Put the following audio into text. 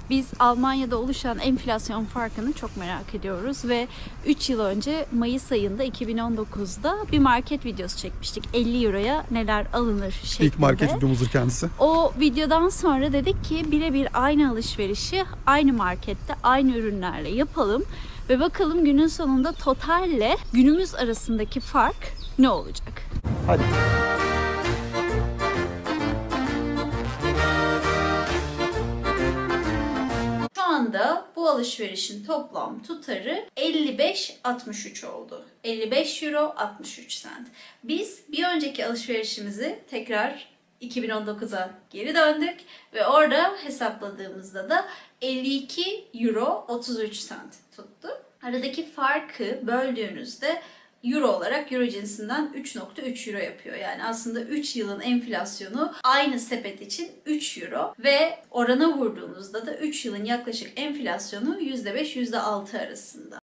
Biz Almanya'da oluşan enflasyon farkını çok merak ediyoruz ve 3 yıl önce Mayıs ayında 2019'da bir market videosu çekmiştik. 50 euroya neler alınır şeklinde. İlk market videomuzdur kendisi. O videodan sonra dedik ki birebir aynı alışverişi aynı markette aynı ürünlerle yapalım ve bakalım günün sonunda totalle günümüz arasındaki fark ne olacak? Hadi. Şu anda bu alışverişin toplam tutarı 55.63 oldu. 55 euro 63 cent. Biz bir önceki alışverişimizi tekrar 2019'a geri döndük ve orada hesapladığımızda da 52 euro 33 cent tuttu. Aradaki farkı böldüğünüzde euro olarak euro cinsinden 3.3 euro yapıyor. Yani aslında 3 yılın enflasyonu aynı sepet için 3 euro ve orana vurduğunuzda da 3 yılın yaklaşık enflasyonu %5-%6 arasında.